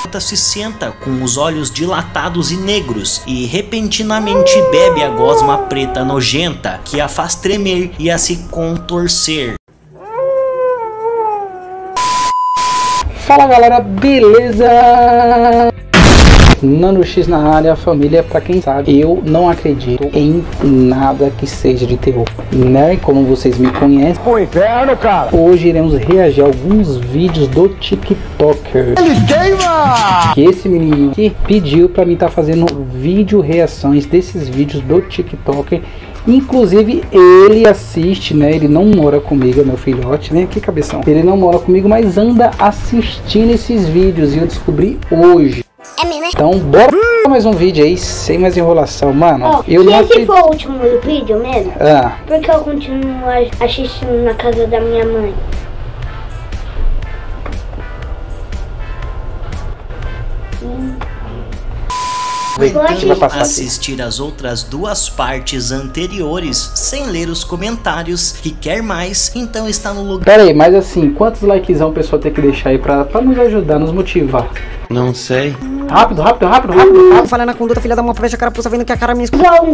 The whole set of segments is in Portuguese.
se senta com os olhos dilatados e negros e repentinamente bebe a gosma preta nojenta que a faz tremer e a se contorcer. Fala galera, beleza? Nano X na área, família. Pra quem sabe, eu não acredito em nada que seja de terror, né? Como vocês me conhecem, o inferno, cara. Hoje iremos reagir a alguns vídeos do TikToker. Ele queima! Que esse menino aqui pediu pra mim estar fazendo vídeo reações desses vídeos do TikToker. Inclusive ele assiste, né? Ele não mora comigo, é meu filhote, né? Que cabeção. Ele não mora comigo, mas anda assistindo esses vídeos e eu descobri hoje. É mesmo, né? Então bora pra mais um vídeo aí, sem mais enrolação, mano. Eu não esse foi o último vídeo mesmo? Ah. Porque eu continuo assistindo na casa da minha mãe. Aproveitando assistir as outras duas partes anteriores sem ler os comentários e quer mais, então está no lugar. Pera aí, mas assim, quantos likezão o pessoal tem que deixar aí pra nos ajudar, nos motivar? Não sei. Rápido. Falando na conduta, filha da mãe, fecha a carapuça, vendo que a cara minha...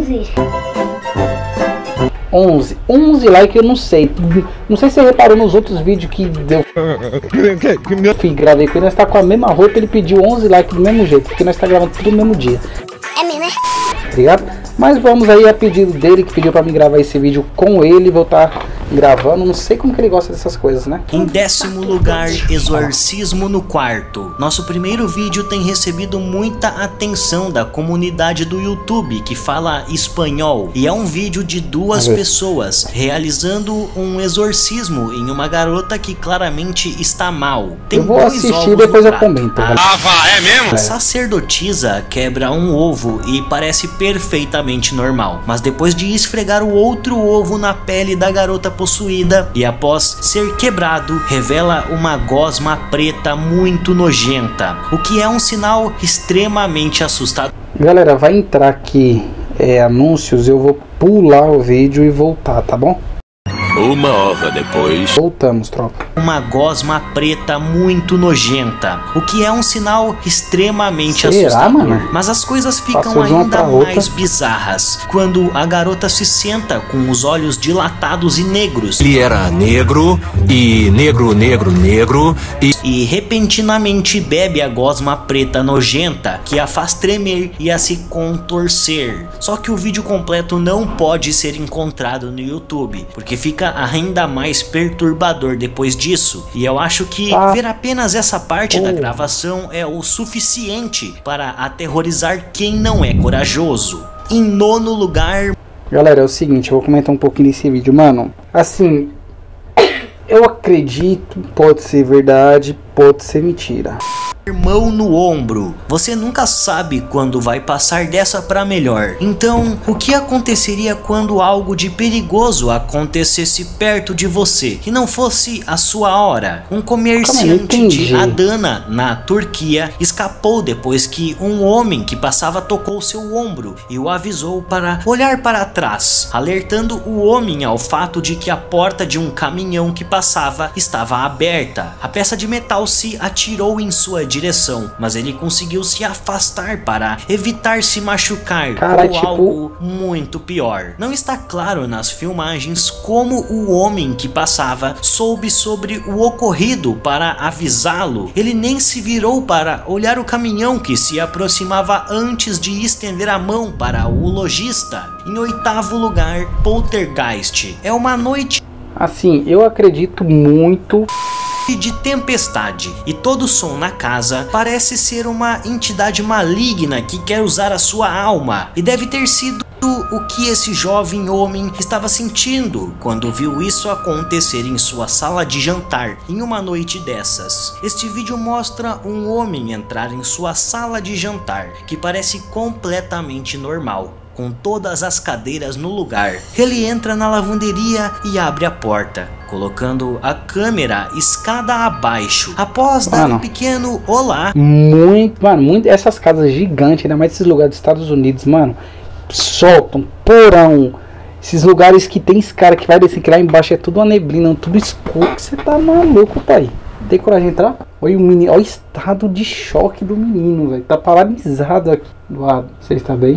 11 likes, eu não sei. Não sei se você reparou nos outros vídeos que deu. Gravei com ele, nós tá com a mesma roupa, ele pediu 11 likes do mesmo jeito, porque nós tá gravando tudo no mesmo dia. É mesmo, né? Obrigado? Mas vamos aí a pedido dele, que pediu pra mim gravar esse vídeo com ele, vou estar gravando, não sei como que ele gosta dessas coisas, né? Em 10º lugar, Exorcismo no Quarto. Nosso primeiro vídeo tem recebido muita atenção da comunidade do YouTube que fala espanhol, e é um vídeo de duas pessoas realizando um exorcismo em uma garota que claramente está mal. Tem eu vou assistir e depois eu comento. É mesmo? A sacerdotisa quebra um ovo e parece perfeitamente normal, mas depois de esfregar o outro ovo na pele da garota possuída e após ser quebrado, revela uma gosma preta muito nojenta, o que é um sinal extremamente assustador. Galera, vai entrar aqui anúncios, eu vou pular o vídeo e voltar, tá bom? Uma hora depois. Voltamos, tropa. Uma gosma preta muito nojenta, o que é um sinal extremamente assustador. Mano? Mas as coisas ficam ainda mais bizarras quando a garota se senta com os olhos dilatados e negros. Ele era negro E repentinamente bebe a gosma preta nojenta que a faz tremer e a se contorcer. Só que o vídeo completo não pode ser encontrado no YouTube, porque fica ainda mais perturbador depois disso, e eu acho que ver apenas essa parte da gravação é o suficiente para aterrorizar quem não é corajoso. Em 9º lugar... Galera, é o seguinte, eu vou comentar um pouquinho nesse vídeo, mano. Assim, eu acredito, pode ser verdade, pode ser mentira. Mão no ombro. Você nunca sabe quando vai passar dessa pra melhor. Então, o que aconteceria quando algo de perigoso acontecesse perto de você e não fosse a sua hora? Um comerciante de Adana, na Turquia, escapou depois que um homem que passava tocou seu ombro e o avisou para olhar para trás, alertando o homem ao fato de que a porta de um caminhão que passava estava aberta. A peça de metal se atirou em sua direção, mas ele conseguiu se afastar para evitar se machucar ou algo muito pior. Não está claro nas filmagens como o homem que passava soube sobre o ocorrido para avisá-lo. Ele nem se virou para olhar o caminhão que se aproximava antes de estender a mão para o lojista. Em 8º lugar, Poltergeist. É uma noite assim, eu acredito muito de tempestade, e todo som na casa parece ser uma entidade maligna que quer usar a sua alma, e deve ter sido o que esse jovem homem estava sentindo quando viu isso acontecer em sua sala de jantar em uma noite dessas. Este vídeo mostra um homem entrar em sua sala de jantar que parece completamente normal, com todas as cadeiras no lugar. Ele entra na lavanderia e abre a porta, colocando a câmera escada abaixo. Após dar um pequeno olá... Muito essas casas gigantes, ainda mais esses lugares dos Estados Unidos, mano, soltam, porão, esses lugares que tem esse cara que vai descer, que lá embaixo é tudo uma neblina, tudo escuro, que você tá maluco, pai. Tem coragem de entrar? Olha o menino, olha o estado de choque do menino, velho. Tá paralisado aqui do lado. Você está bem?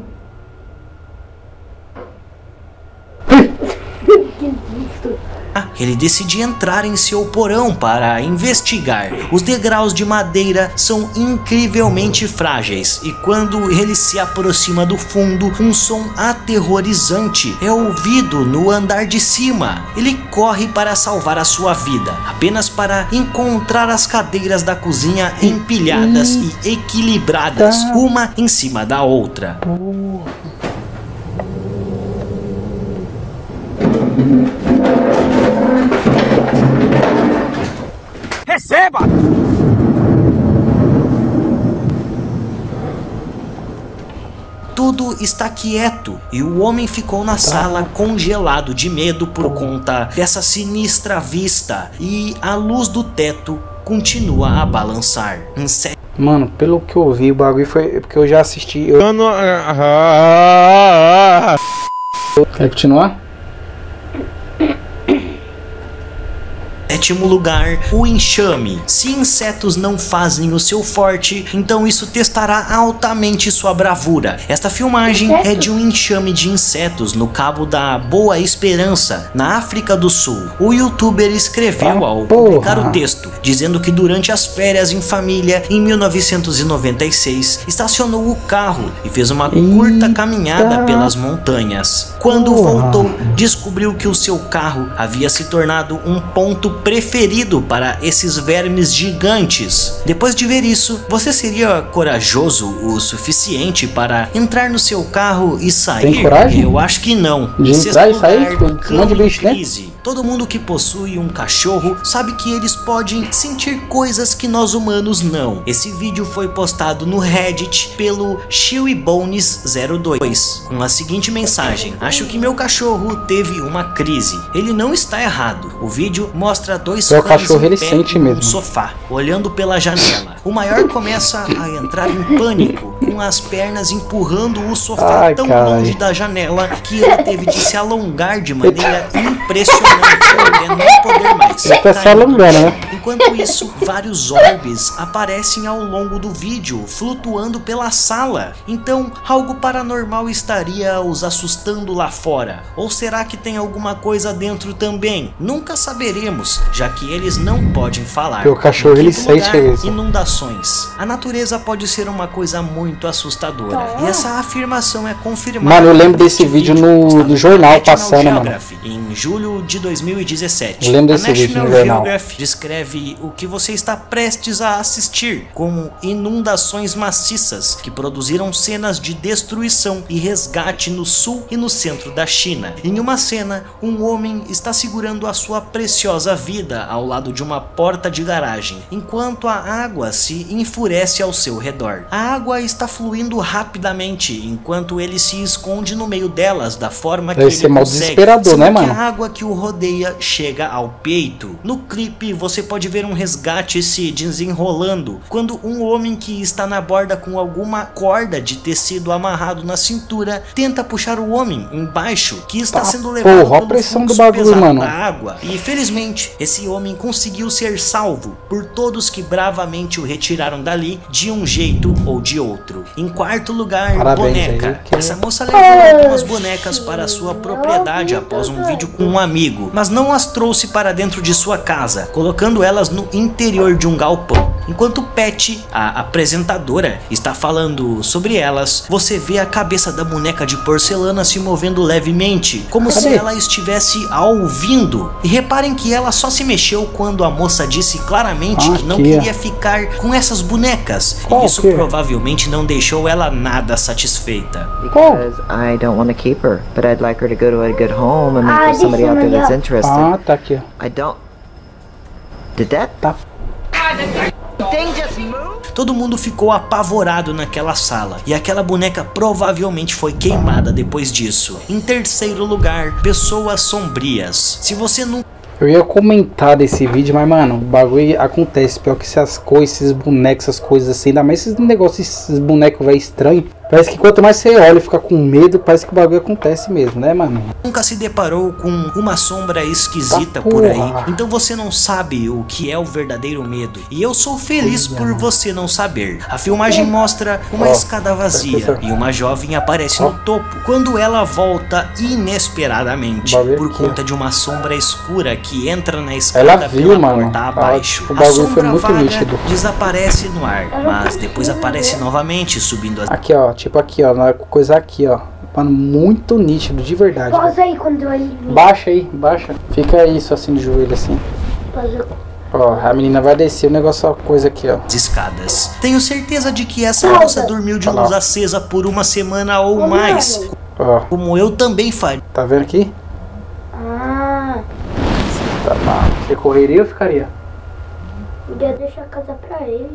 Ele decide entrar em seu porão para investigar. Os degraus de madeira são incrivelmente frágeis e quando ele se aproxima do fundo, um som aterrorizante é ouvido no andar de cima. Ele corre para salvar a sua vida, apenas para encontrar as cadeiras da cozinha empilhadas e equilibradas, uma em cima da outra. Receba! Tudo está quieto e o homem ficou na sala congelado de medo por conta dessa sinistra vista e a luz do teto continua a balançar. Mano, pelo que eu vi, o bagulho foi porque eu já assisti. Quer continuar? Sétimo lugar, o enxame. Se insetos não fazem o seu forte, então isso testará altamente sua bravura. Esta filmagem é de um enxame de insetos no Cabo da Boa Esperança, na África do Sul. O youtuber escreveu ao publicar o texto, dizendo que durante as férias em família, em 1996, estacionou o carro e fez uma curta caminhada pelas montanhas. Quando voltou, descobriu que o seu carro havia se tornado um ponto preferido para esses vermes gigantes. Depois de ver isso, você seria corajoso o suficiente para entrar no seu carro e sair? Tem coragem? Eu acho que não. De entrar e sair? Um monte de bicho, né? Todo mundo que possui um cachorro sabe que eles podem sentir coisas que nós humanos não. Esse vídeo foi postado no Reddit pelo ChewieBones02 com a seguinte mensagem: acho que meu cachorro teve uma crise. Ele não está errado. O vídeo mostra dois cães em pé no sofá, olhando pela janela. O maior começa a entrar em pânico, com as pernas empurrando o sofá tão longe da janela que ele teve de se alongar de maneira impressionante. Até não poder mais. Enquanto isso, vários orbes aparecem ao longo do vídeo, flutuando pela sala. Então, algo paranormal estaria os assustando lá fora. Ou será que tem alguma coisa dentro também? Nunca saberemos, já que eles não podem falar. O cachorro ele sente isso. Inundações. A natureza pode ser uma coisa muito assustadora. E essa afirmação é confirmada. Mano, eu lembro desse vídeo no jornal passando, mano. Em julho de 2017. Eu lembro desse vídeo no jornal. Geographic descreve o que você está prestes a assistir como inundações maciças que produziram cenas de destruição e resgate no sul e no centro da China. Em uma cena, um homem está segurando a sua preciosa vida ao lado de uma porta de garagem, enquanto a água se enfurece ao seu redor. A água está fluindo rapidamente, enquanto ele se esconde no meio delas da forma que ele consegue, né, mano? A água que o rodeia chega ao peito. No clipe você pode ver um resgate se desenrolando quando um homem que está na borda com alguma corda de tecido amarrado na cintura tenta puxar o homem embaixo que está sendo levado pelo pressão fluxo do bagulho, pesado mano. da água. E felizmente esse homem conseguiu ser salvo por todos que bravamente o retiraram dali de um jeito ou de outro. Em quarto lugar, boneca. Essa moça levou algumas bonecas para sua propriedade após um vídeo com um amigo, mas não as trouxe para dentro de sua casa, colocando elas no interior de um galpão. Enquanto Pat, a apresentadora, está falando sobre elas, você vê a cabeça da boneca de porcelana se movendo levemente, como se ela estivesse a ouvindo. E reparem que ela só se mexeu quando a moça disse claramente que não queria ficar com essas bonecas, e isso provavelmente não deixou ela nada satisfeita. Because I don't want to keep her, but I'd like her to go to a good home and meet with somebody out there that's interested. Ah, tá aqui, ó. I don't. Did that? Tá. Todo mundo ficou apavorado naquela sala, e aquela boneca provavelmente foi queimada depois disso. Em terceiro lugar, pessoas sombrias. Se você não... Eu ia comentar desse vídeo, mas mano, o bagulho acontece. Pior que essas coisas, esses bonecos, essas coisas assim, ainda mais esses negócios, esses bonecos velho estranhos. Parece que quanto mais você olha e fica com medo, parece que o bagulho acontece mesmo, né, mano? Nunca se deparou com uma sombra esquisita por aí, então você não sabe o que é o verdadeiro medo. E eu sou feliz por você não saber. A filmagem mostra uma escada vazia e uma jovem aparece no topo, quando ela volta inesperadamente por conta de uma sombra escura que entra na escada pela porta abaixo. A sombra vaga desaparece no ar, mas depois aparece novamente subindo as... Aqui, ó, tipo aqui, ó, na coisa aqui, ó. Mano, muito nítido, de verdade. Pausa aí quando eu... Baixa aí, baixa. Fica isso assim de joelho, assim. Pausa. Ó, a menina vai descer o negócio, a coisa aqui, ó. Escadas. Tenho certeza de que essa moça dormiu de luz acesa por uma semana ou mais. Ó. Como eu também faria. Tá vendo aqui? Ah. Tá mal. Você correria ou ficaria? Podia deixar a casa pra ele.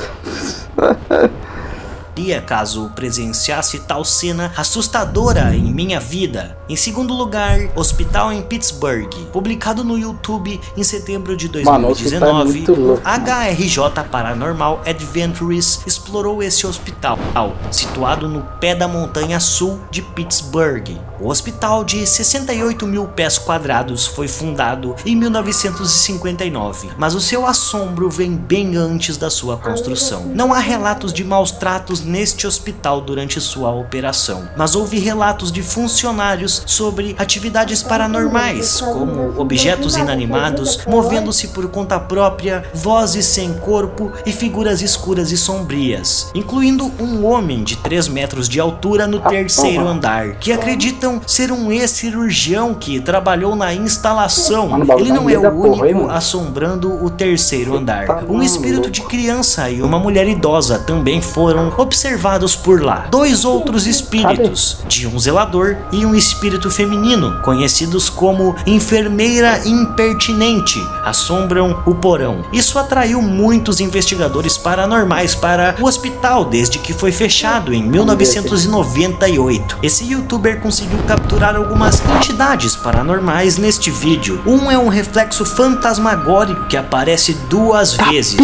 Caso presenciasse tal cena assustadora em minha vida. Em segundo lugar, Hospital em Pittsburgh, publicado no YouTube em setembro de 2019. HRJ Paranormal Adventures explorou esse hospital, situado no pé da montanha sul de Pittsburgh. O hospital de 68 mil pés quadrados foi fundado em 1959, mas o seu assombro vem bem antes da sua construção. Não há relatos de maus tratos neste hospital durante sua operação, mas houve relatos de funcionários sobre atividades paranormais, como objetos inanimados movendo-se por conta própria, vozes sem corpo e figuras escuras e sombrias, incluindo um homem de 3 metros de altura no terceiro andar, que acreditam ser um ex-cirurgião que trabalhou na instalação. Ele não é o único assombrando o terceiro andar. Um espírito de criança e uma mulher idosa também foram observados por lá. 2 outros espíritos, de um zelador e um espírito feminino, conhecidos como enfermeira impertinente, assombram o porão. Isso atraiu muitos investigadores paranormais para o hospital desde que foi fechado em 1998. Esse youtuber conseguiu capturar algumas entidades paranormais neste vídeo. Um é um reflexo fantasmagórico que aparece 2 vezes.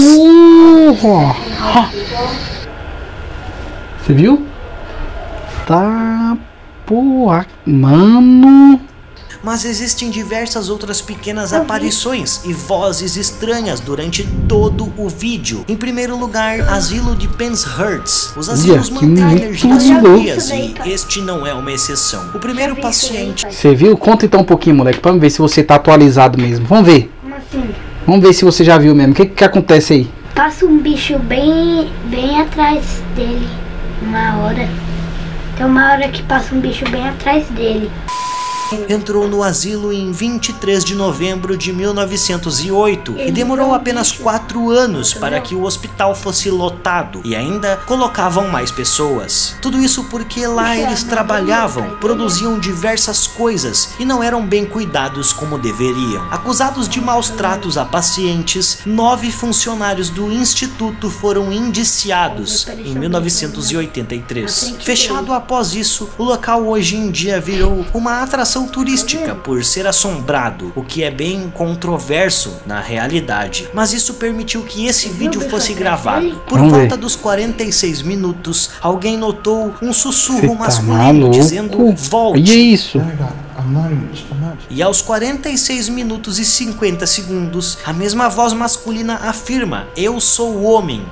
Você viu? Tá, porra, mano. Mas existem diversas outras pequenas aparições e vozes estranhas durante todo o vídeo. Em primeiro lugar, asilo de Penshurst. Os asilos mantêm energias sombrias e este não é uma exceção. O primeiro paciente... Você viu? Conta então um pouquinho, moleque, pra ver se você tá atualizado mesmo. Vamos ver. Como assim? Vamos ver se você já viu mesmo. O que acontece aí? Passa um bicho bem atrás dele. Uma hora. Tem uma hora que passa um bicho bem atrás dele. Entrou no asilo em 23 de novembro de 1908 e demorou apenas 4 anos para que o hospital fosse lotado e ainda colocavam mais pessoas. Tudo isso porque lá eles trabalhavam, produziam diversas coisas e não eram bem cuidados como deveriam. Acusados de maus tratos a pacientes, 9 funcionários do instituto foram indiciados em 1983. Fechado após isso, o local hoje em dia virou uma atração turística por ser assombrado, o que é bem controverso na realidade. Mas isso permitiu que esse vídeo fosse gravado. Por volta dos 46 minutos, alguém notou um sussurro masculino dizendo "volte". E é isso? E aos 46 minutos e 50 segundos, a mesma voz masculina afirma: "Eu sou o homem".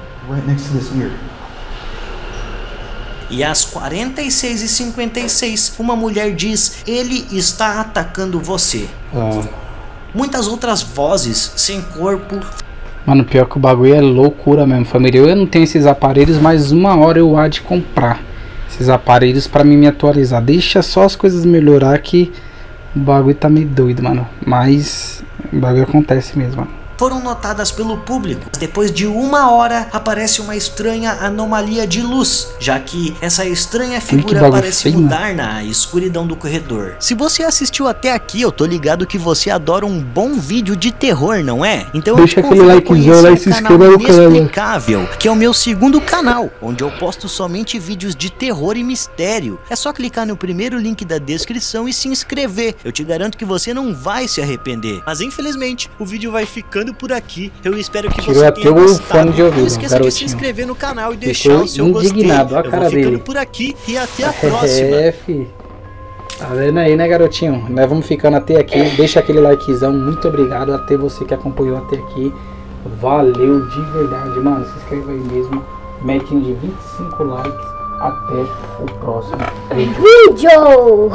E às 46h56, uma mulher diz: "Ele está atacando você". Muitas outras vozes sem corpo. Mano, pior que o bagulho é loucura mesmo, família. Eu não tenho esses aparelhos, mas uma hora eu há de comprar esses aparelhos pra mim me atualizar. Deixa só as coisas melhorar que o bagulho tá meio doido, mano. Mas o bagulho acontece mesmo, mano. Foram notadas pelo público. Depois de 1 hora, aparece uma estranha anomalia de luz, já que essa estranha figura parece mudar na escuridão do corredor. Se você assistiu até aqui, eu tô ligado que você adora um bom vídeo de terror, não é? Então deixa aquele likezão lá e se inscreva no canal Inexplicável, que é o meu segundo canal, onde eu posto somente vídeos de terror e mistério. É só clicar no primeiro link da descrição e se inscrever. Eu te garanto que você não vai se arrepender. Mas infelizmente, o vídeo vai ficando ficando por aqui. Eu espero que Tirou você até tenha o gostado. fone de ouvido, Não esqueça de se garotinho. inscrever no canal e Ficou deixar o seu gostei. indignado, olha a Eu cara vou ficando dele. por aqui e até a próxima. Fi. Tá vendo aí, né, garotinho? Nós vamos ficando até aqui. Deixa aquele likezão. Muito obrigado até você que acompanhou até aqui. Valeu de verdade, mano. Se inscreva aí mesmo. Metinho de 25 likes. Até o próximo vídeo.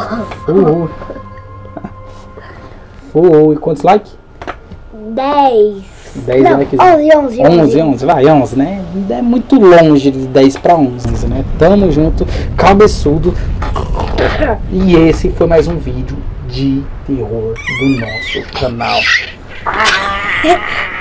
E quantos likes? 10. 10 Não, likes. 11. Vai, 11, né? É muito longe de 10 para 11, né? Tamo junto, cabeçudo. E esse foi mais um vídeo de terror do nosso canal.